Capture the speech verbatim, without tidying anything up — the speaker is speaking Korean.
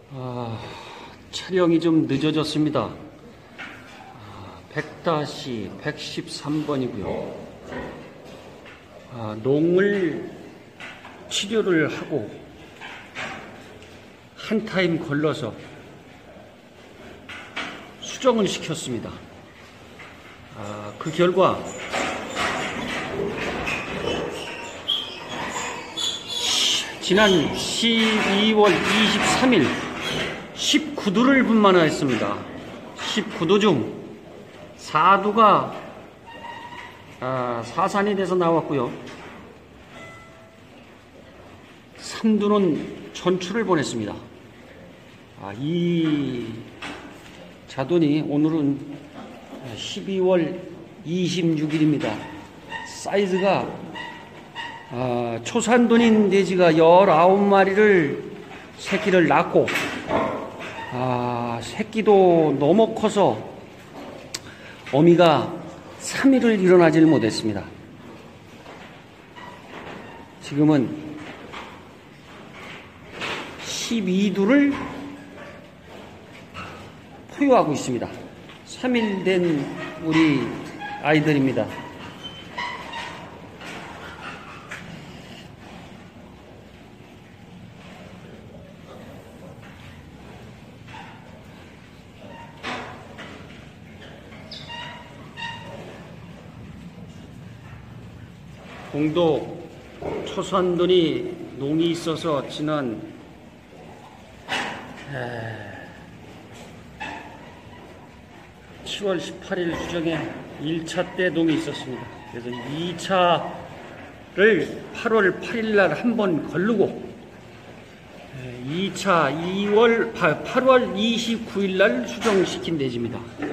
아, 촬영이 좀 늦어졌습니다. 아, 백 백십삼 번이고요. 아, 농을 치료를 하고 한 타임 걸러서 수정을 시켰습니다. 아, 그 결과 지난 십이월 이십삼일 십구 도를 분만하였습니다. 십구 도 중 사 도가 아, 사산이 돼서 나왔고요. 삼 도는 전출을 보냈습니다. 아, 이 자돈이 오늘은 십이월 이십육일입니다. 사이즈가 아, 초산돈인 돼지가 열아홉 마리를 새끼를 낳고 아, 새끼도 너무 커서 어미가 삼 일을 일어나지를 못했습니다. 지금은 십이 도를 포유하고 있습니다. 삼 일 된 우리 아이들입니다. 공도 초산돈이 농이 있어서 지난 칠월 십팔일 수정에 일 차 때 농이 있었습니다. 그래서 이 차를 팔월 팔일날 한 번 걸르고 이 차 이월 팔월 이십구일날 수정시킨 돼지입니다.